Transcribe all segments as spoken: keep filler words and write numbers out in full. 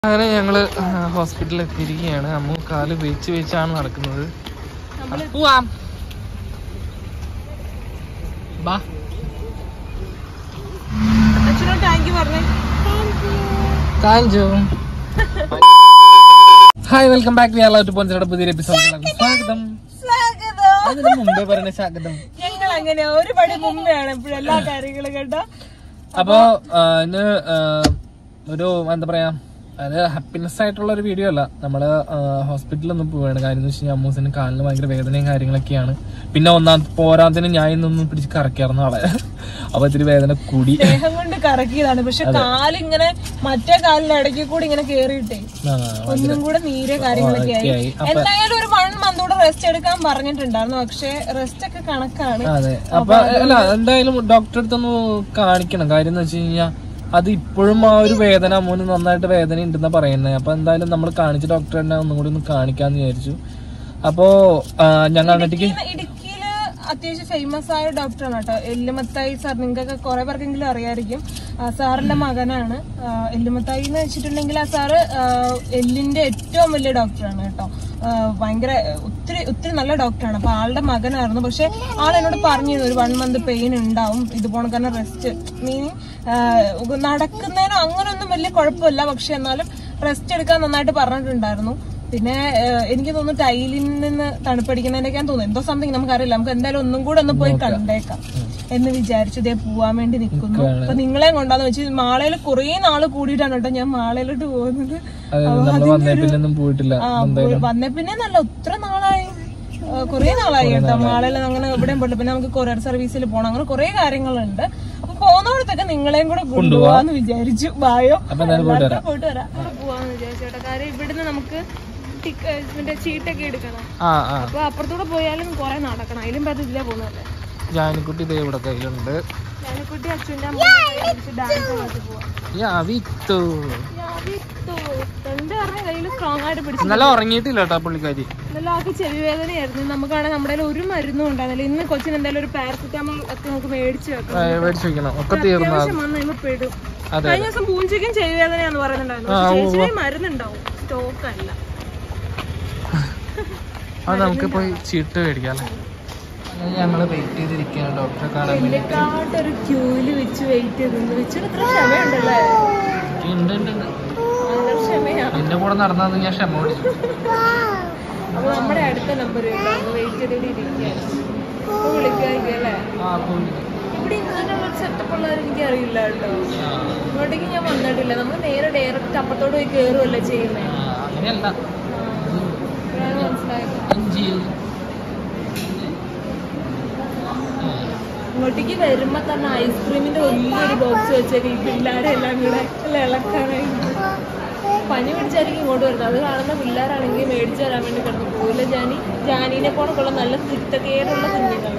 അങ്ങനെ ഞങ്ങള് ഹോസ്പിറ്റലിൽ എത്തിയിരിക്കുകയാണ്. അമ്മു കാല് വെച്ച് വെച്ചാണ് നടക്കുന്നത്. പോവാം ബാ. Hi, welcome back. We are love to point പുതിയൊരു എപ്പിസോഡിലേക്ക് സ്വാഗതം. അതിന് മുമ്പേ പറയുന്ന സ്വാഗതം. ഞങ്ങൾ അങ്ങനെ ഒരുപാട് മുമ്പെയാണ് ഇപ്പോഴും എല്ലാ കാര്യങ്ങളും കേട്ടോ. അപ്പൊ ഇന്ന് ഒരു എന്താ പറയാ, അത് ഹാപ്പിനെസ് ആയിട്ടുള്ള ഒരു വീഡിയോ അല്ല. നമ്മള് ഹോസ്പിറ്റലിൽ ഒന്നും പോവുകയാണ്. കാര്യം എന്ന് വെച്ച് കഴിഞ്ഞാൽ അമ്മൂസിന് കാലിന് ഭയങ്കര വേദനയും കാര്യങ്ങളൊക്കെയാണ്. പിന്നെ ഒന്നാം പോരാത്തിന് ഞാൻ ഇന്നൊന്നും പിടിച്ച് കറക്കിയായിരുന്നു ആളെ. അപ്പൊ ഇത്തിരി വേദന കൂടി ദേഹം കൊണ്ട് കറക്കിയതാണ്. പക്ഷെ കാലിങ്ങനെ മറ്റേ കാലിന്റെ ഇടയ്ക്ക് കൂടി ഇങ്ങനെ കേറിയിട്ടേ ഒന്നും കൂടെ നീരെ കാര്യങ്ങളൊക്കെ ആയി. എന്തായാലും ഒരു വൺ മന്ത് കൂടെ റെസ്റ്റ് എടുക്കാൻ പറഞ്ഞിട്ടുണ്ടായിരുന്നു. പക്ഷെ റെസ്റ്റ് ഒക്കെ കണക്കാണ്. അതെ. അപ്പൊ അല്ല, എന്തായാലും ഡോക്ടറെ അടുത്തൊന്ന് കാണിക്കണം. കാര്യം എന്ന് വെച്ച് കഴിഞ്ഞാൽ അത് ഇപ്പോഴും ആ ഒരു വേദന അമ്മൂന് നന്നായിട്ട് വേദന ഉണ്ടെന്നാ പറയുന്നത്. അപ്പൊ എന്തായാലും നമ്മൾ കാണിച്ച ഡോക്ടറെ തന്നെ ഒന്നും കൂടി ഒന്ന് കാണിക്കാന്ന് വിചാരിച്ചു. അപ്പോ ഞങ്ങൾ അങ്ങോട്ടേക്ക് ഇടുക്കിയില് അത്യാവശ്യം ഫേമസ് ആയ ഡോക്ടറാണ് കേട്ടോ, എല്ലുമത്തായി സാർ. നിങ്ങൾക്കൊക്കെ കുറെ പേർക്കെങ്കിലും അറിയായിരിക്കും. സാറിന്റെ മകനാണ് എല്ലുമത്തായി എന്ന് വെച്ചിട്ടുണ്ടെങ്കിൽ. ആ സാറ് എല്ലിന്റെ ഏറ്റവും വലിയ ഡോക്ടറാണ് കേട്ടോ. ഭയങ്കര ഒത്തിരി ഒത്തിരി നല്ല ഡോക്ടറാണ്. അപ്പൊ ആളുടെ മകനായിരുന്നു. പക്ഷെ ആൾ എന്നോട് പറഞ്ഞിരുന്നു ഒരു വൺ മന്ത് പെയിൻ ഉണ്ടാവും, ഇതുപോലെ തന്നെ റെസ്റ്റ്, മീനിങ് നടക്കുന്നതിനോ അങ്ങനൊന്നും വലിയ കുഴപ്പമില്ല. പക്ഷെ എന്നാലും റെസ്റ്റ് എടുക്കാൻ നന്നായിട്ട് പറഞ്ഞിട്ടുണ്ടായിരുന്നു. പിന്നെ എനിക്ക് തോന്നുന്നു ടൈലിൽ നിന്ന് തണുപ്പടിക്കുന്നതിനൊക്കെയാന്ന് തോന്നുന്നു. എന്തോ സംതിങ് നമുക്കറിയില്ല. നമുക്ക് എന്തായാലും ഒന്നും കൂടെ ഒന്ന് പോയി കണ്ടേക്കാം എന്ന് വിചാരിച്ചു. ഇതേ പോവാൻ വേണ്ടി നിൽക്കുന്നു. അപ്പൊ നിങ്ങളെ കൊണ്ടാന്ന് വെച്ച് മാളയിൽ കുറെ നാള് കൂടിയിട്ടാണ് കേട്ടോ ഞാൻ മാളയിലോട്ട് പോകുന്നത്. വന്നേ പിന്നെ നല്ല ഒത്തിരി നാളായി, കുറെ നാളായി കേട്ടോ മാളയിൽ. അങ്ങനെ എവിടെയും പോയില്ല. പിന്നെ നമുക്ക് കൊറിയർ സർവീസിൽ പോകണം. അങ്ങനെ കുറെ കാര്യങ്ങളുണ്ട്. അപ്പൊ പോകുന്നവിടത്തൊക്കെ നിങ്ങളെയും കൂടെ കൊണ്ടുപോവാന്ന് വിചാരിച്ചു. ബായോ പോയിട്ട് വരാം. പോവാന്ന് വിചാരിച്ചു കേട്ടോ. കാര്യം ഇവിടുന്ന് നമുക്ക് ചീട്ടൊക്കെ എടുക്കണം. അപ്പൊ അപ്പുറത്തൂടെ പോയാലും കൊറേ നടക്കണം. അതിലും പറ്റി ഇതിലേ പോകുന്നല്ലേ. ജാനിക്കുട്ടി ഇതേ ഇവിടെ കയ്യിലുണ്ട്. ജാനിക്കുട്ടി അച്ഛൻ്റെ അമ്മ ഡാൻസ് കളിച്ച് പോവാം. സ്ട്രോങ് ആയിട്ട് പിടിച്ചു. നല്ല ഉറങ്ങിയിട്ടില്ല കേട്ടോ പുള്ളിക്കാരി. നല്ല ആൾക്ക് ചെവി വേദനയായിരുന്നു. നമുക്കാണെങ്കിൽ നമ്മുടെ ഒരു മരുന്നും ഉണ്ടായിരുന്നില്ല. ഇന്ന് കൊച്ചിന് എന്തായാലും ഒരു പാരസിറ്റാമോൾ ഒക്കെ നമുക്ക് മേടിച്ചു വെക്കണം. അത്യാവശ്യം വന്ന് കഴിയുമ്പോ പെടും. കഴിഞ്ഞ ദിവസം പൂഞ്ചയ്ക്കും ചെവി വേദനയാന്ന് പറയുന്നുണ്ടായിരുന്നു. മരുന്നുണ്ടാവും, സ്റ്റോക്ക് അല്ല. അത് നമുക്ക് പോയി ചീട്ട് മേടിക്കാം. ഞങ്ങള് വെയിറ്റ് ചെയ്തിരിക്കുകയാണ് ഡോക്ടറെ കാണാൻ വേണ്ടി. ഒരു ക്യൂല് വെച്ച് വെയിറ്റ് ചെയ്ത് വെച്ചിട്ട് ഇത്ര ക്ഷമയുണ്ടല്ലേ? എന്റെ കൂടെ നടന്നു ഞാൻ ക്ഷമ ഓടിച്ചു. അപ്പൊ നമ്മുടെ അടുത്ത നമ്പർ വെയിറ്റ് ചെയ്തിട്ട് ഇരിക്കുകയാണ്. വിളിക്കായിരിക്കും അല്ലേ? ഇവിടെ ഇങ്ങനെയുള്ള സെറ്റപ്പ് ഉള്ളത് എനിക്ക് അറിയില്ല കേട്ടോ. ഇങ്ങോട്ടേക്ക് ഞാൻ വന്നിട്ടില്ല. നമ്മൾ നേരെ ഡയറക്റ്റ് അപ്പത്തോട് പോയി കയറുമല്ലേ ചെയ്യുന്നേ. അങ്ങനെയല്ല, മനസ്സിലായത്. ഇങ്ങോട്ടേക്ക് വരുമ്പോ തന്നെ ഐസ്ക്രീമിന്റെ വലിയൊരു ബോക്സ് വെച്ചേക്ക് ഈ പിള്ളേരെ എല്ലാം കൂടെ ഇളക്കാനായി. പനി പിടിച്ചായിരിക്കും ഇങ്ങോട്ട് വരുന്നത്. അത് കാണുന്ന പിള്ളേരാണെങ്കിൽ മേടിച്ചു തരാൻ വേണ്ടി കിടന്നു പോയില്ല. ജാനി ജാനീനെ പോണക്കുള്ള നല്ല കുറ്റക്കേടുള്ള കുഞ്ഞുങ്ങൾ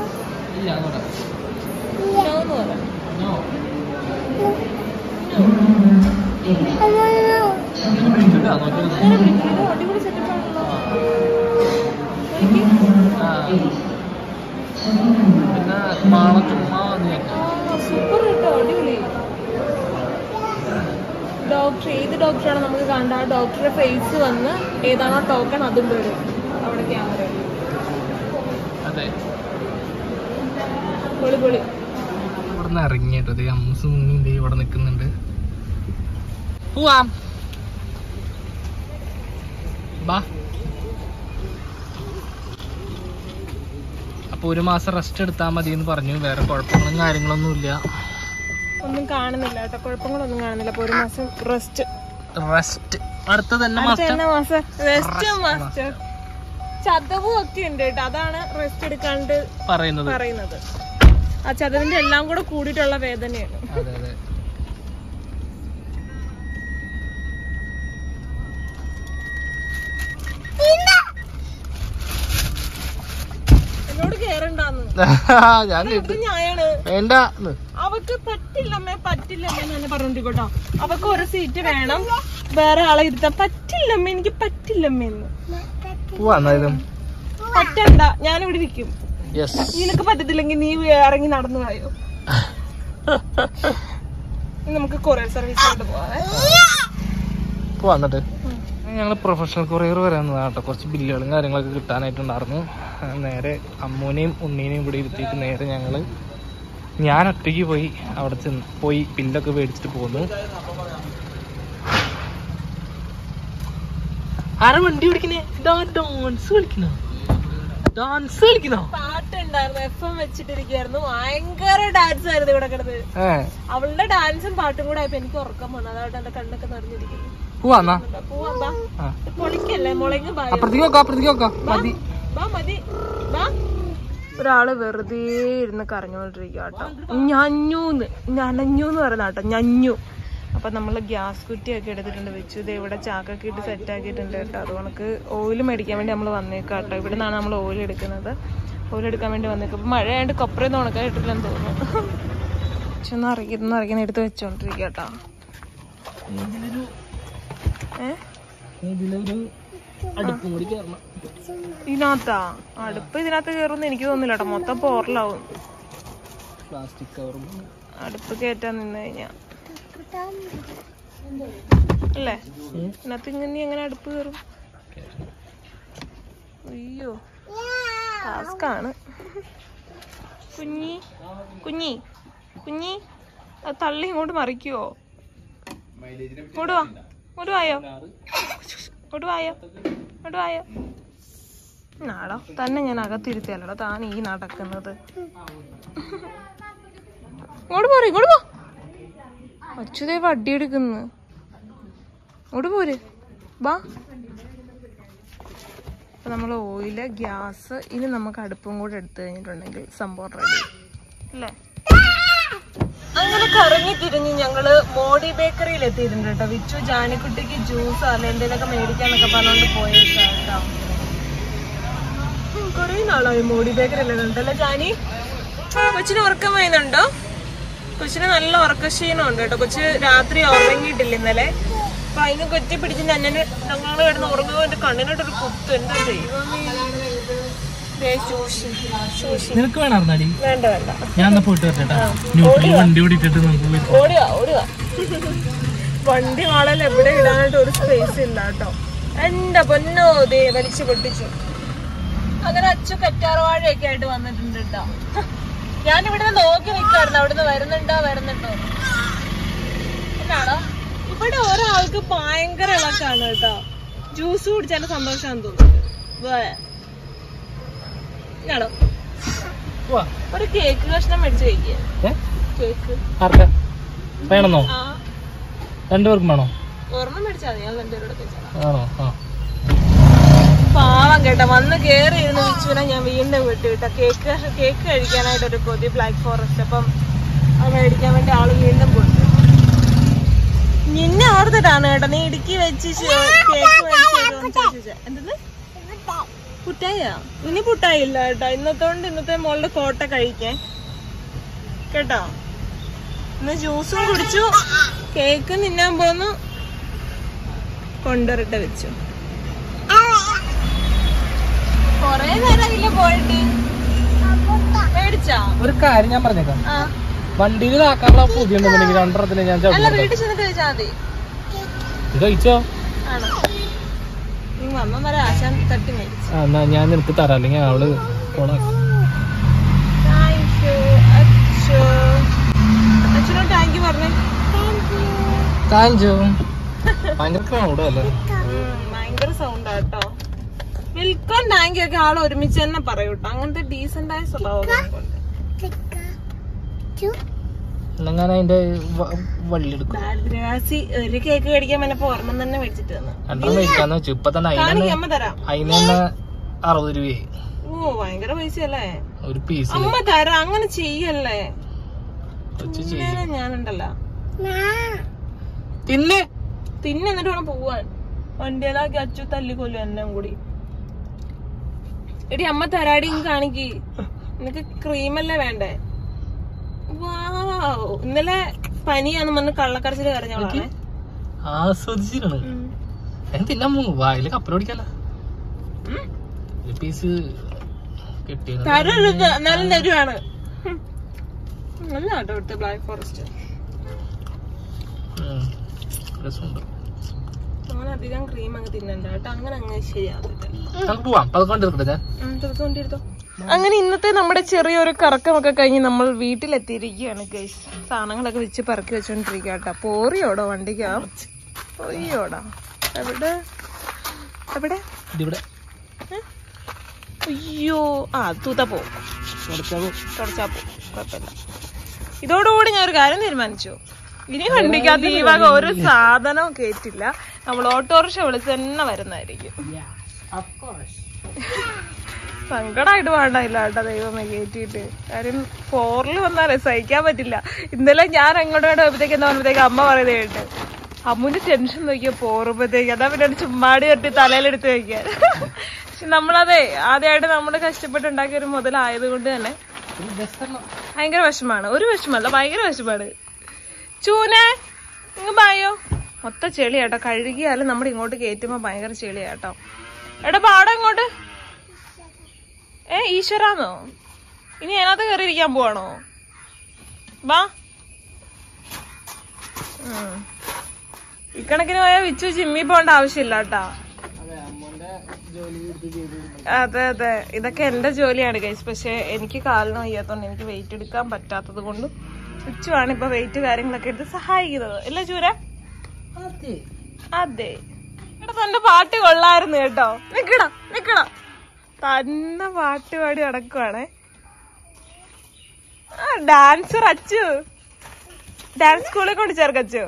എന്ന് പറയാം. അടിപൊളി സെറ്റപ്പാണല്ലോ. സൂപ്പർ കേട്ടോ, അടിപൊളി. ഡോക്ടർ ഏത് ഡോക്ടറാണ് നമുക്ക് കണ്ട ആ ഡോക്ടറുടെ ഫേസ് വന്ന് ഏതാണോ ടോക്കൺ അതും വരും അവിടെ ക്യാമറ. പൊളി പൊളി. ഇവിടുന്ന് ഇറങ്ങിയിട്ട് അമ്മൂസ് മുന്നിൽ ഇവിടെ നിൽക്കുന്നുണ്ട്. പോവാം ബാ. അപ്പൊ ഒരു മാസം റെസ്റ്റ് എടുത്താൽ മതി എന്ന് പറഞ്ഞു. വേറെ കുഴപ്പങ്ങളും കാര്യങ്ങളൊന്നും ഇല്ല. ഒന്നും കാണുന്നില്ല കേട്ടോ, കുഴപ്പങ്ങളൊന്നും കാണുന്നില്ല. അപ്പൊ ഒരു മാസം റെസ്റ്റ് റെസ്റ്റ് അടുത്ത തന്നെ മാസം റെസ്റ്റ് മാസ്റ്റർ. ചതവും ഒക്കെ ഉണ്ട് കേട്ടോ. അതാണ് റെസ്റ്റ് എടുക്കാണ്ട് പറയുന്നത് പറയുന്നത് ആ ചതവിന്റെ എല്ലാം കൂടെ കൂടിയിട്ടുള്ള വേദനയാണ്. അതെ അതെ. എന്നോട് കേറണ്ടാന്ന് ഞാനാണ്. അവക്ക് പറ്റില്ലമ്മേ പറ്റില്ലമ്മേ എന്ന് പറഞ്ഞോണ്ടിരിക്കോട്ടോ. അവക്ക് ഒരു സീറ്റ് വേണം, വേറെ ആളെ ഇരുത്താൻ പറ്റില്ലമ്മേ, എനിക്ക് പറ്റില്ലമ്മേന്ന്. പറ്റണ്ട, ഞാനിവിടെ ഇരിക്കും. നിനക്ക് പറ്റത്തില്ലെങ്കിൽ നീ ഇറങ്ങി നടന്നു പോയോ. നമുക്ക് കൊറിയർ സർവീസിലോട്ട് പോവാം. വന്നിട്ട് ഞങ്ങൾ പ്രൊഫഷണൽ കൊറിയർ വരാന്നതാണ് കേട്ടോ. കുറച്ച് ബില്ലുകളും കാര്യങ്ങളൊക്കെ കിട്ടാനായിട്ടുണ്ടായിരുന്നു. നേരെ അമ്മൂനെയും ഉണ്ണീനെയും കൂടി ഇരുത്തിയിട്ട് നേരെ ഞങ്ങൾ ഞാൻ ഒറ്റയ്ക്ക് പോയി അവിടെ ചെന്ന് പോയി ബില്ലൊക്കെ മേടിച്ചിട്ട് പോന്നു. ആരാ വണ്ടി ഓടിക്കണേ? ഡാൻസ് കളിക്കണോ? ഡാൻസ് കളിക്കണോ? പാട്ടുണ്ടായിരുന്നു, എഫ് എം വെച്ചിട്ടിരിക്കുന്നു. ഭയങ്കര ഡാൻസ് ആയിരുന്നു ഇവിടെ കിടന്ന്. അവളുടെ ഡാൻസും പാട്ടും കൂടെ ആയപ്പോ എനിക്ക് ഉറക്കം വന്നു. അതായിട്ട് എന്റെ കണ്ണൊക്കെ നിറഞ്ഞിരിക്കുന്നു. പോവാന്നാ പൊളിക്കല്ലേ മുളങ്ങ് മതി. ഒരാള് വെറുതെ ഇരുന്ന് കരഞ്ഞോണ്ടിരിക്കുക കേട്ടോ. ഞഞ്ഞൂന്ന് ഞനഞ്ഞൂന്ന് പറയുന്ന കേട്ടോ, ഞഞ്ഞു. അപ്പൊ നമ്മള് ഗ്യാസ് കുറ്റിയൊക്കെ എടുത്തിട്ടുണ്ട്, വെച്ചു. ഇത് ഇവിടെ ചാക്കൊക്കെ ഇട്ട് സെറ്റ് ആക്കിയിട്ടുണ്ട് കേട്ടോ. അത് നമുക്ക് ഓയിൽ മേടിക്കാൻ വേണ്ടി നമ്മൾ വന്നേക്കാം കേട്ടോ. ഇവിടെ നിന്നാണ് നമ്മൾ ഓയിൽ എടുക്കുന്നത്. ഓയിൽ എടുക്കാൻ വേണ്ടി വന്നേക്കാം. അപ്പൊ മഴയായിട്ട് കൊപ്പറയൊന്നും ഉണക്കാൻ ഇട്ടില്ലെന്ന് തോന്നുന്നു. പക്ഷെ ഒന്ന് അറിയിക്കുന്ന അറിയിക്കുന്ന എടുത്ത് വെച്ചോണ്ടിരിക്കുക കേട്ടോ. ഇതിനകത്താ അടുപ്പ് ഇതിനകത്ത് കയറുമെന്ന് എനിക്ക് തോന്നുന്നില്ല കേട്ടോ. മൊത്തം പോറലാവും പ്ലാസ്റ്റിക് കവറും അടുപ്പ് കയറ്റാൻ നിന്ന് കഴിഞ്ഞാ അല്ലേ. ഇതിനകത്ത് ഇങ്ങനെ എങ്ങനെ അടുപ്പ് കയറും? അയ്യോ ടാസ്കാണ്. കുഞ്ഞി കുഞ്ഞി കുഞ്ഞി അത് തള്ളി ഇങ്ങോട്ട് മറിക്കുവോ? ഇങ്ങോട്ട് വാ, ഇങ്ങോട്ട് വായോ, ഇങ്ങോട്ട് വായോ, ഇങ്ങോട്ട് വായോ. നാടോ തന്നെ ഞാൻ അകത്തിരുത്തിയല്ലോ, താൻ ഈ നടക്കുന്നത്. ഇങ്ങോട്ട് പോരെ, ഇങ്ങോട്ട് പോ. അച്ഛതേ വടിയെടുക്കുന്നു. ഇങ്ങോട്ട് പോര്, ബാ. അപ്പൊ നമ്മൾ ഓയില്, ഗ്യാസ്, ഇനി നമുക്ക് അടുപ്പും കൂടെ എടുത്തു കഴിഞ്ഞിട്ടുണ്ടെങ്കിൽ സംഭവം റെഡി അല്ലേ. അങ്ങനെ കറങ്ങി തിരിഞ്ഞ് ഞങ്ങള് മോഡി ബേക്കറിയിൽ എത്തിയിട്ടുണ്ട് കേട്ടോ. വിച്ചു ജാനിക്കുട്ടിക്ക് ജ്യൂസ് അല്ല എന്തെങ്കിലുമൊക്കെ മേടിക്കാന്നൊക്കെ പറഞ്ഞോണ്ട് പോയേക്കാം കേട്ടോ. കൊറേ നാളായി മോഡി ബേക്കറിയിലെ കണ്ടല്ലേ ജാനി. കൊച്ചിന് ഉറക്കം വരുന്നുണ്ടോ? കൊച്ചിന് നല്ല ഉറക്കക്ഷീണമുണ്ട് കേട്ടോ. കൊച്ച് രാത്രി ഉറങ്ങിയിട്ടില്ല ഇന്നലെ. അപ്പൊ അതിന് കൊറ്റി പിടിച്ച് ഞങ്ങൾ ഞങ്ങൾ കിടന്ന് ഉറങ്ങുമ്പോൾ എന്റെ കണ്ണിനോട്ടൊരു കുത്ത്. എന്താ ദൈവമേ. നിനക്ക് വേണമായിരുന്നാടി? വേണ്ട വേണ്ട, ഞാൻ പോയിട്ട് വണ്ടി ഓടിച്ചിട്ട് ഓടുക ഓടുക. വണ്ടി വാളൽ എവിടെ ഇടാനായിട്ട് ഒരു സ്പേസ് ഇല്ല കേട്ടോ. എന്റെ പൊന്നോ ദേ വലിച്ചു പൊട്ടിച്ചു. അങ്ങനെ അച്ചു കറ്റാർവാഴയൊക്കെ ആയിട്ട് വന്നിട്ടുണ്ട് കേട്ടോ. ഞാൻ ഇവിടുന്ന് നോക്കി നിൽക്കായിരുന്നു, അവിടുന്ന് വരുന്നുണ്ടോ വരുന്നുണ്ടോ എന്നാണോ. ഇവിടെ ഒരാൾക്ക് ഭയങ്കര ഇളക്കാണ് കേട്ടോ. ജ്യൂസ് കുടിച്ചാലും സന്തോഷമാണെന്ന് തോന്നുന്നു. ാണോ ഒരു കേക്ക് കഷ്ണം മേടിച്ചു കഴിക്കുക. കേക്ക് വേണമെന്നോ? രണ്ടുപേർക്കും വേണോ? ഒരെണ്ണം മേടിച്ചാൽ മതി, ഞാൻ രണ്ടുപേരോട് ആണോ? പാവം കേട്ടോ. വന്ന് കേറി ഇരുന്ന് വിച്ചുവിനെ ഞാൻ വീണ്ടും വിട്ടു കേട്ടോ. കേക്ക് കേക്ക് കഴിക്കാനായിട്ട് ഒരു കൊതി ബ്ലാക്ക് ഫോറസ്റ്റ്. അപ്പം അത് മേടിക്കാൻ വേണ്ടി ആള് വീണ്ടും പോയി. നിന്നെ ഓർത്തിട്ടാണ് കേട്ടോ നീ ഇടുക്കി വെച്ച് കേക്ക് മേടിച്ചു. എന്തെന്ന് പുട്ടായിയാ? ഇനി പുട്ടായി ഇല്ല കേട്ടോ. ഇന്നത്തോണ്ട് ഇന്നത്തെ മോളുടെ കോട്ട കഴിക്കാൻ കേട്ടോ. ഇന്ന് ജ്യൂസും കുടിച്ചു, കേക്ക് തിന്നാൻ പോന്നു, കൊണ്ടുവരട്ടെ വെച്ചു. കൊറേ നേരമില്ല പോയിട്ട്. മേടിച്ചാ? ഒരു കാര്യം ഞാൻ പറഞ്ഞേക്കാം, വണ്ടിയിൽ ഇതാക്കാനുള്ള പുതിയ രണ്ടെണ്ണത്തിന് ഞാൻ അല്ല വീട്ടിൽ ചെന്നിട്ട് കഴിച്ചാ മതി. കഴിച്ചോ? ആണോ? വന്നേരം ആശാൻ തട്ടി മേടിച്ചു. എന്നാ ഞാൻ നിനക്ക് തരാം, അല്ലെങ്കിൽ അവള് അച്ഛനോട് താങ്ക് യു പറഞ്ഞേ. Thank you. ഭയങ്കര ക്രൗഡ് അല്ലേ? ഭയങ്കര സൗണ്ടാ കേട്ടോ. വെൽക്കം താങ്ക് യു ഒക്കെ ആള് ഒരുമിച്ച് തന്നെ പറയൂട്ടോ. അങ്ങനത്തെ ഡീസന്റ് ആയ സ്വഭാവം. ഞാൻ അതിന്റെ വള്ളിയെടുക്കും. ഒരു കേക്ക് മേടിക്കാൻ വന്നപ്പോ ഓർമ്മ തന്നെ മേടിച്ചിട്ട് മേടിക്കാന്ന് വെച്ചു. ഇപ്പൊ തന്നെ അതിന് തന്നെ അറുപത് രൂപയായി. ഓ ഭയങ്കര പൈസയല്ലേ ഒരു പീസ്. അമ്മ തരാം, അങ്ങനെ ചെയ്യല്ലേ. ഞാനുണ്ടല്ലോ തിന്നെ തിന്നെ എന്നിട്ട് വേണം പോവാൻ. വണ്ടിയിലാക്കി അച്ചു തല്ലിക്കൊല്ലും എല്ലാം കൂടി. എടി അമ്മ തരാടി കാണിക്ക്. നിനക്ക് ക്രീമല്ലേ വേണ്ടേ? ഇന്നലെ പനിയാന്ന് പറഞ്ഞ് കള്ളക്കരച്ചില് കരഞ്ഞോളാണ്. ആസ്വദിച്ചിട്ടാണ് തിന്നാൻ പോകും. വായില് കപ്പലോടിക്കല്ല പീസ് കിട്ടിയത് നല്ല തരുവാണ്. നല്ല കേട്ടോ ഇവിടുത്തെ ബ്ലാക്ക് ഫോറസ്റ്റ്. അധികം ക്രീം അങ്ങ് തിന്നണ്ട കേട്ടോ, അങ്ങനെ അങ്ങ് ശരിയാകത്തില്ല. അങ്ങനെ ഇന്നത്തെ നമ്മുടെ ചെറിയൊരു കറക്കമൊക്കെ കഴിഞ്ഞ് നമ്മൾ വീട്ടിലെത്തിയിരിക്കുകയാണ് ഗൈസ്. സാധനങ്ങളൊക്കെ വെച്ച് പറക്കി വെച്ചോണ്ടിരിക്കുക കേട്ടോ. പോറിയോടോ വണ്ടിക്കാ പോറിയോടാ എവിടെ എവിടെ അയ്യോ ആ തൂത്ത പോവും തുടച്ചാ പോവും കുഴപ്പമില്ല. ഇതോടുകൂടി ഞാൻ ഒരു കാര്യം തീരുമാനിച്ചു, ഇനി വണ്ടിക്കകത്ത് ഈ വക ഒരു സാധനവും കേറ്റില്ല. നമ്മൾ ഓട്ടോറിക്ഷ വിളിച്ച് തന്നെ വരുന്നതായിരിക്കും. സങ്കടമായിട്ട് വേണ്ടില്ല കേട്ടോ ദൈവമേ കേറ്റിട്ട്. കാര്യം ഫോറിൽ വന്നാലേ സഹിക്കാൻ പറ്റില്ല. ഇന്നലെ ഞാൻ അങ്ങോട്ട് പോയപ്പോഴത്തേക്ക് എന്താ പറയുമ്പോഴത്തേക്ക് അമ്മ പറയുന്നത് കേട്ട് അമ്മുവിന്റെ ടെൻഷൻ നോക്കിയാ പോറുമ്പോഴത്തേക്ക് അതാ പിന്നെ ചുമ്മാടി കെട്ടി തലയിലെടുത്ത് വെക്കാൻ. പക്ഷെ നമ്മളതേ ആദ്യമായിട്ട് നമ്മള് കഷ്ടപ്പെട്ടുണ്ടാക്കിയ ഒരു മുതലായത് കൊണ്ട് തന്നെ ഭയങ്കര വിഷമാണ്. ഒരു വിഷമല്ല, ഭയങ്കര വിഷമാണ്. ചൂനെ ഇങ്ങ് പായോ, മൊത്തം ചെളിയാട്ടോ. കഴുകിയാലും നമ്മുടെ ഇങ്ങോട്ട് കയറ്റുമ്പോ ഭയങ്കര ചെളിയാട്ടോ. എടാ പാടം ഇങ്ങോട്ട്. ഏ ഈശ്വരാന്നോ, ഇനി അതിനകത്ത് കയറി ഇരിക്കാൻ പോവാണോ? വാ. ഇക്കണക്കിന് പോയാൽ വിച്ചു ജിമ്മി പോകേണ്ട ആവശ്യമില്ല കേട്ടാ. അതെ അതെ, ഇതൊക്കെ എന്റെ ജോലിയാണ് ഗൈസ്. പക്ഷെ എനിക്ക് കാലിന് വയ്യാത്തോണ്ട് എനിക്ക് വെയിറ്റ് എടുക്കാൻ പറ്റാത്തത് കൊണ്ട് വിച്ചുവാണ് ഇപ്പൊ വെയിറ്റ് കാര്യങ്ങളൊക്കെ എടുത്ത് സഹായിക്കുന്നത്. ഇല്ല ചൂര? അതെ. എടാ തന്റെ പാട്ട് കൊള്ളായിരുന്നു കേട്ടോ. നിക്കടാ നിക്കടാ, തന്നെ പാട്ട് പാടി നടക്കുവാണേ. ആ ഡാൻസർ അച്ചു, ഡാൻസ് സ്കൂളിൽ കൊണ്ട് ചേർക്കച്ചു.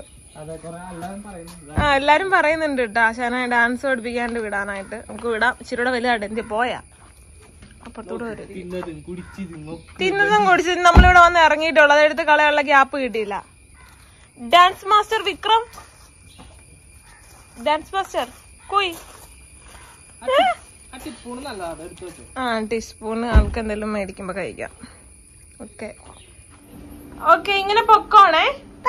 ആ എല്ലാരും പറയുന്നുണ്ട് കേട്ടോ ആശാന ഡാൻസ് പഠിപ്പിക്കാണ്ട് വിടാനായിട്ട്. നമുക്ക് വിടാം, ഇച്ചിരൂടെ വലുതായിട്ട് എന്ത് പോയാ അപ്പുറത്തൂടെ വരും. തിന്നതും കുടിച്ച് നമ്മളിവിടെ വന്ന് ഇറങ്ങിയിട്ടുള്ളൂ, അതെടുത്ത് കളയാനുള്ള ഗ്യാപ്പ് കിട്ടിയില്ല. Dance master Vikram, dance master കോയി. ആ ടീസ്പൂണ് ആൾക്ക് എന്തെങ്കിലും മേടിക്കുമ്പോ കഴിക്കാം. ഓക്കെ ഓക്കെ, ഇങ്ങനെ പൊക്കോണേ.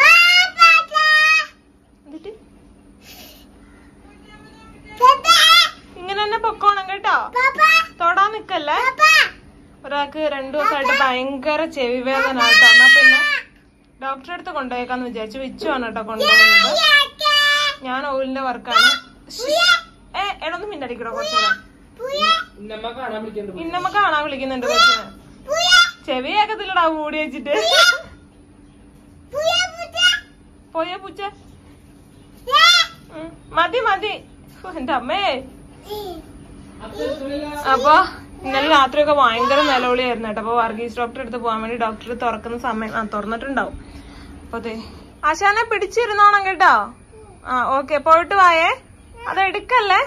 ഇങ്ങനെ തന്നെ പൊക്കോണം കേട്ടോ, തൊടാൻ നിക്കല്ലേ. ഒരാൾക്ക് രണ്ടു ദിവസമായിട്ട് ഭയങ്കര ചെവി വേദന കേട്ടോ. എന്നാ പിന്നെ ഡോക്ടറെ അടുത്ത് കൊണ്ടുപോയേക്കാന്ന് വിചാരിച്ചു. വിച്ചുവാണ് കേട്ടോ കൊണ്ടുപോകുന്നത്. ഞാൻ ഓയിലിന്റെ വർക്കാണ്. ഏ എടൊന്നും മിണ്ടടിക്കടോ കുറച്ചേരം. ഇന്നമ്മ കാണാൻ വിളിക്കുന്നുണ്ട് കൊച്ചിന്. ചെവി കേക്കത്തില്ലടാ മൂടി വെച്ചിട്ട്. പോയ പൂച്ച മതി മതി എന്റെ അമ്മേ. അപ്പൊ ഇന്നലെ രാത്രിയൊക്കെ ഭയങ്കര നിലവിളിയായിരുന്നു കേട്ടോ. അപ്പൊ വർഗീസ് ഡോക്ടറെ അടുത്ത് പോകാൻ വേണ്ടി ഡോക്ടർ തുറക്കുന്ന സമയം ആ തുറന്നിട്ടുണ്ടാവും. അപ്പൊ ആശാനെ പിടിച്ചിരുന്നോണം കേട്ടോ. ആ ഓക്കെ, പോയിട്ട് വായേ, അത് എടുക്കല്ലേ.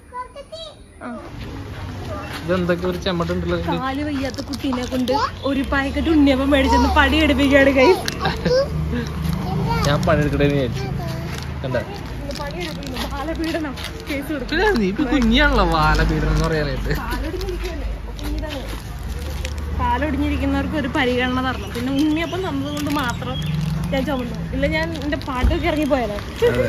കാല് വയ്യാത്ത കുട്ടീനെ കൊണ്ട് ഒരു പാക്കറ്റ് ഉണ്ണിയപ്പം മേടിച്ചൊന്ന് പടി എടുപ്പിക്കാണ് കൈ. ഞാൻ പണിയെടുക്കട്ടെ വിചാരിച്ചു. ബാലപീഡനം കേസ് കൊടുക്കും. നീ കുഞ്ഞാണല്ലോ ബാലപീഡനം എന്ന് പറയാനായിട്ട്. കാലൊടിഞ്ഞിരിക്കുന്നവർക്ക് ഒരു പരിഗണന തരണം. പിന്നെ ഉണ്ണിയപ്പം തന്നത് കൊണ്ട് മാത്രം ഞാൻ ചുമന്നു. ഇല്ല ഞാൻ എന്റെ പാട്ടൊക്കെ ഇറങ്ങിപ്പോയാലോ.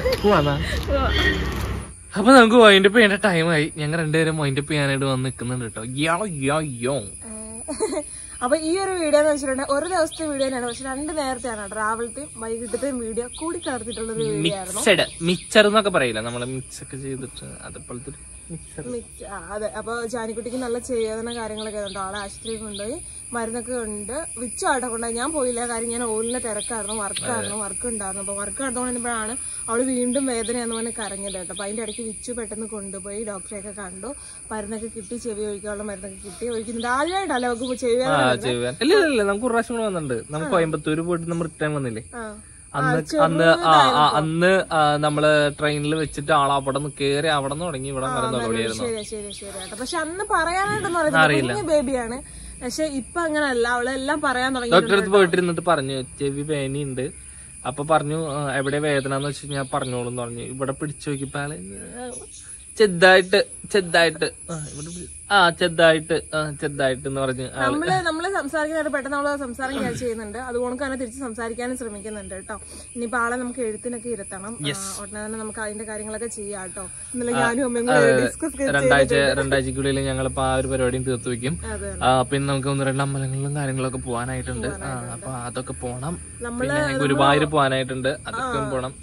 അപ്പൊ നമുക്ക് വൈൻഡ് അപ്പ് ചെയ്യേണ്ട ടൈമായി. ഞങ്ങൾ രണ്ടുപേരും വൈൻഡ് അപ്പ് ചെയ്യാനായിട്ട് വന്ന് നിൽക്കുന്നുണ്ട് കേട്ടോ. യോ അപ്പൊ ഈ ഒരു വീഡിയോ എന്ന് വെച്ചിട്ടുണ്ടെങ്കിൽ ഒരു ദിവസത്തെ വീഡിയോ തന്നെയാണ്, പക്ഷെ രണ്ട് നേരത്തെയാണ് രാവിലത്തെയും വൈകിട്ടത്തെയും വീഡിയോ കൂടി കലർത്തിയിട്ടുള്ള ഒരു വീഡിയോ ആയിരുന്നു. മിക്സഡ് മിക്സർ എന്നൊക്കെ പറയില്ല നമ്മള്, മിക്സ് ഒക്കെ ചെയ്തിട്ട് അതുപോലത്തെ മിക്സ്. അതെ. അപ്പൊ ജാനിക്കുട്ടിക്ക് നല്ല ചെയ്യുന്ന കാര്യങ്ങളൊക്കെ ഉണ്ട്. ആളെ ആശുപത്രിയിൽ കൊണ്ടുപോയി മരുന്നൊക്കെ ഉണ്ട്. വിച്ചാട്ടെ കൊണ്ടുപോയി. ഞാൻ പോയില്ല, കാര്യം ഞാൻ ഓയിലിന്റെ തിരക്കായിരുന്നു, വർക്കായിരുന്നു, വർക്ക് ഉണ്ടായിരുന്നു. അപ്പൊ വർക്ക് നടന്നുകൊണ്ടിരുമ്പോഴാണ് അവള് വീണ്ടും വേദനയെന്ന് പറഞ്ഞ് കരഞ്ഞത് കേട്ടോ. അപ്പൊ അതിന്റെ ഇടയ്ക്ക് വിച്ചു പെട്ടെന്ന് കൊണ്ടുപോയി ഡോക്ടറെയൊക്കെ കണ്ടു. മരുന്നൊക്കെ കിട്ടി, ചെവി ഒഴിക്കാനുള്ള മരുന്നൊക്കെ കിട്ടി. ഒഴിക്കുന്നുണ്ട് ആദ്യമായിട്ടല്ലേ അവർക്ക് ചെവി വേദന. ഇല്ല നമുക്ക് ഒരു പ്രാവശ്യം വന്നിട്ടുണ്ട്. നമുക്ക് കോയമ്പത്തൂര് പോയിട്ട് നമ്മൾ റിട്ടേൺ വന്നില്ലേ, അന്ന് അന്ന് അന്ന് നമ്മള് ട്രെയിനിൽ വെച്ചിട്ട് ആൾ അവിടെ നിന്ന് കേറി അവിടെ നിന്ന് തുടങ്ങി ഇവിടെ ശരി ശരി ശരി. പക്ഷെ അന്ന് പറയാനായിട്ടൊന്നും അറിയില്ല, ബേബിയാണ്. പക്ഷെ ഇപ്പൊ അങ്ങനല്ല, അവളെല്ലാം പറയാൻ തുടങ്ങി. ഡോക്ടറെ അടുത്ത് പോയിട്ടിരുന്നിട്ട് പറഞ്ഞു ചെവി വേദനയുണ്ട്. അപ്പൊ പറഞ്ഞു എവിടെ വേദന എന്ന് വെച്ച് ഞാൻ പറഞ്ഞോളൂ എന്ന് പറഞ്ഞു. ഇവിടെ പിടിച്ചു നോക്കിയപ്പോ ചെറുതായിട്ട് ചെറുതായിട്ട് ആ ചെറുതായിട്ട് ചെറുതായിട്ട് എന്ന് പറഞ്ഞ് നമ്മള് നമ്മള് സംസാരിക്കാനായിട്ട് പെട്ടെന്ന് നമ്മള് സംസാരം ക്യാച്ച് ചെയ്യുന്നുണ്ട്. അതുകൊണ്ട് തന്നെ തിരിച്ച് സംസാരിക്കാനും ശ്രമിക്കുന്നുണ്ട് കേട്ടോ. ഇനിയിപ്പോ ആളെ നമുക്ക് എഴുത്തിനൊക്കെ ഇരുത്തണം. ഉടനെ തന്നെ നമുക്ക് അതിന്റെ കാര്യങ്ങളൊക്കെ ചെയ്യാം കേട്ടോ. ഇന്നലെ ഞാനും അമ്മയും ഡിസ്കസ് രണ്ടാഴ്ച രണ്ടാഴ്ചക്കുള്ളിൽ ഞങ്ങളിപ്പോ ആ ഒരു പരിപാടിയും തീർത്തു വെക്കും. പിന്നെ നമുക്ക് ഒന്ന് രണ്ട് അമ്പലങ്ങളിലും കാര്യങ്ങളൊക്കെ പോകാനായിട്ടുണ്ട്. അപ്പൊ അതൊക്കെ പോണം. പിന്നെ ഗുരുവായൂർ പോകാനായിട്ടുണ്ട്, അതൊക്കെ പോണം.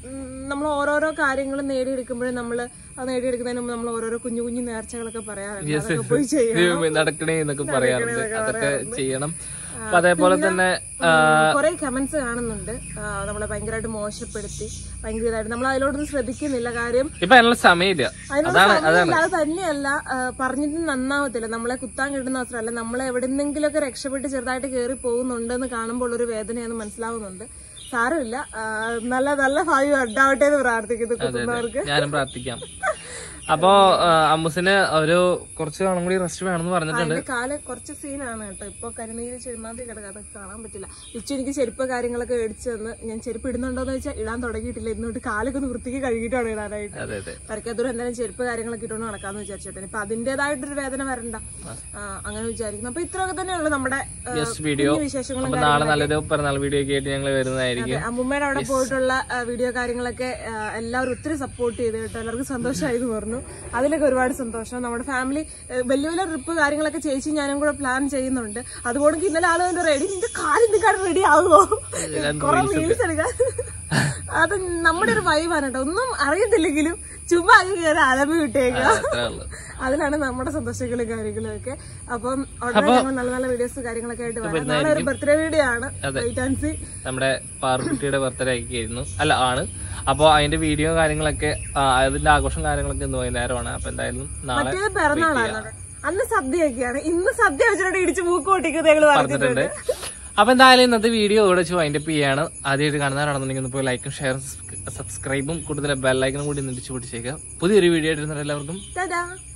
നമ്മൾ ഓരോരോ കാര്യങ്ങൾ നേടിയെടുക്കുമ്പോഴും നമ്മള് അത് നേടിയെടുക്കുന്നതിന് മുമ്പ് നമ്മൾ ഓരോരോ കുഞ്ഞു കുഞ്ഞു നേർച്ചകളൊക്കെ പറയാറുണ്ട്. അതൊക്കെ പോയി ചെയ്യണം, നടക്കണേ എന്നൊക്കെ പറയാറുണ്ട്. അതൊക്കെ ചെയ്യണം. അപ്പൊ അതേപോലെ തന്നെ കുറെ കമന്റ്സ് കാണുന്നുണ്ട്, നമ്മളെ ഭയങ്കരമായിട്ട് മോശപ്പെടുത്തി, ഭയങ്കരമായിട്ട് നമ്മൾ അതിലോട്ടൊന്നും ശ്രദ്ധിക്കുന്നില്ല. കാര്യം ഇപ്പൊ അതിനുള്ള സമയമില്ല. അത് തന്നെയല്ല, പറഞ്ഞിട്ട് നന്നാവത്തില്ല. നമ്മളെ കുത്താൻ കിട്ടുന്ന അവസരമല്ല, നമ്മളെ എവിടെന്നെങ്കിലൊക്കെ രക്ഷപ്പെട്ട് ചെറുതായിട്ട് കയറി പോകുന്നുണ്ടെന്ന് കാണുമ്പോൾ ഒരു വേദനയെന്ന് മനസ്സിലാവുന്നുണ്ട്. സാരമില്ല, നല്ല നല്ല ഭാവി ഉണ്ടാവട്ടെ എന്ന് പ്രാർത്ഥിക്കുന്നു കുത്തുന്നവർക്ക്. ഞാനും പ്രാർത്ഥിക്കാം. അപ്പൊ അമ്മൂസിന് ഒരു കുറച്ച് നാളും കൂടി റെസ്റ്റ് വേണമെന്ന് പറഞ്ഞിട്ടുണ്ട്. കാല് കുറച്ച് സീനാണ് കേട്ടോ, ഇപ്പൊ കരിനീര് ചെരുമാതി കിടക്കുക, അതൊക്കെ കാണാൻ പറ്റില്ല. ഇച്ചു എനിക്ക് ചെരുപ്പ് കാര്യങ്ങളൊക്കെ മേടിച്ചു തന്ന്, ഞാൻ ചെരുപ്പ് ഇടുന്നുണ്ടോന്ന് വെച്ചാൽ ഇടാൻ തുടങ്ങിയിട്ടില്ല. ഇന്നോട്ട് കാലൊക്കെ ഒന്ന് വൃത്തിക്ക് കഴുകിയിട്ടാണ് ഇടാനായിട്ട്. പരക്കാത്തൂർ എന്തായാലും ചെരുപ്പ് കാര്യങ്ങളൊക്കെ ഇട്ടുകൊണ്ട് നടക്കാന്ന് വിചാരിച്ചോട്ടെ. ഇപ്പൊ അതിന്റേതായിട്ടൊരു വേദന വരണ്ട, അങ്ങനെ വിചാരിക്കുന്നു. അപ്പൊ ഇത്രയൊക്കെ തന്നെയുള്ളൂ നമ്മുടെ വീഡിയോ വിശേഷങ്ങളും. നാളെ നല്ലൊരു പിറന്നാൾ വീഡിയോ ഒക്കെ ആയിട്ട് ഞങ്ങൾ വരുന്നതായിരിക്കും. അമ്മൂമ്മയുടെ അവിടെ പോയിട്ടുള്ള വീഡിയോ കാര്യങ്ങളൊക്കെ എല്ലാവരും ഒത്തിരി സപ്പോർട്ട് ചെയ്ത് കേട്ടോ, എല്ലാവർക്കും സന്തോഷമായിരുന്നു പറഞ്ഞു. അതിലൊക്കെ ഒരുപാട് സന്തോഷം. നമ്മുടെ ഫാമിലി വലിയ വലിയ ട്രിപ്പ് കാര്യങ്ങളൊക്കെ ചേച്ചി ഞാനും കൂടെ പ്ലാൻ ചെയ്യുന്നുണ്ട്. അതുപോലെ ഇന്നലെ ആളുകൾ റെഡി, നിന്റെ കാര്യം നിൽക്കാൻ റെഡി ആകുമോ, കുറെ മീൽസ് എടുക്കാൻ. അത് നമ്മുടെ ഒരു വൈബാണ് കേട്ടോ, ഒന്നും അറിയത്തില്ലെങ്കിലും ചുമ്മാ അങ്ങ് കയറി അലമ്പ് കിട്ടിയേക്കുക. അതിലാണ് നമ്മുടെ സന്തോഷങ്ങളും കാര്യങ്ങളും ഒക്കെ. അപ്പം ഉടനെ ഞങ്ങൾ നല്ല നല്ല വീഡിയോസ് കാര്യങ്ങളൊക്കെ ആയിട്ട് വരാം. നാളെ ഒരു ബർത്ത്ഡേ വീഡിയോ ആണ്, നമ്മുടെ പാർവതിയുടെ ബർത്ത്ഡേ ആയിരുന്നു അല്ല ആണ്. അപ്പൊ അതിന്റെ വീഡിയോ കാര്യങ്ങളൊക്കെ അതിന്റെ ആഘോഷം കാര്യങ്ങളൊക്കെ ഇന്ന് വൈകുന്നേരമാണ്. അപ്പൊ എന്തായാലും നാളെ പിറന്നാളാണ്, അന്ന് സദ്യയൊക്കെയാണ്. ഇന്ന് സദ്യ വെച്ചിട്ട് ഇടിച്ച് മൂക്ക് പൊട്ടിക്കുന്നത് ഞങ്ങൾ പറഞ്ഞിട്ടുണ്ട്. അപ്പൊ എന്തായാലും ഇന്നത്തെ വീഡിയോ ഇവിടെ വെച്ച് വൈൻഡപ്പ് ചെയ്യാണ്. ആദ്യമായിട്ട് കാണുന്നവരാണെന്നുണ്ടെങ്കിൽ ഇപ്പോൾ ലൈക്കും ഷെയറും സബ്സ്ക്രൈബും കൂടുതൽ ബെല്ലൈക്കനും കൂടി നിന്നിച്ച് പൊട്ടിച്ചേക്കുക. പുതിയൊരു വീഡിയോ ആയിട്ട് എല്ലാവർക്കും